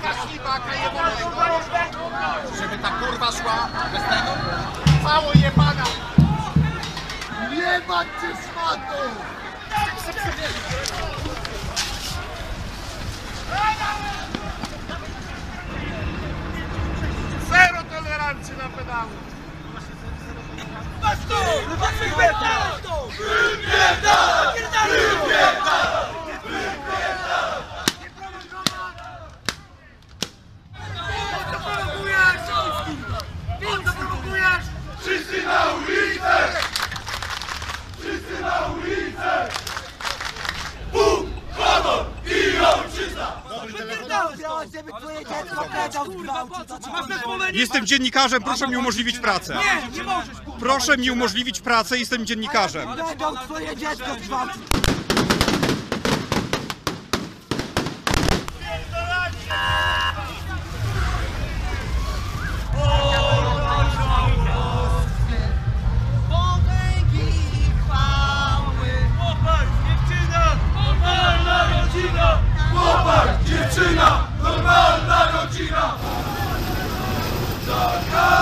Matka ślibaka jebanego, żeby ta kurwa szła bez tego? Mało jebana! Jebać cię szmato! Zero tolerancji na pedały! Patrz tu! Wypierdalaj! Wszyscy na ulicę! Wszyscy na ulicę! Bóg, honor i ojczyzna! Jestem dziennikarzem, proszę mi umożliwić pracę. Nie, nie możesz! Proszę mi umożliwić pracę, jestem dziennikarzem. Będą twoje dziecko zgwałcić! Chłopak, dziewczyna, normalna rodzina! Taka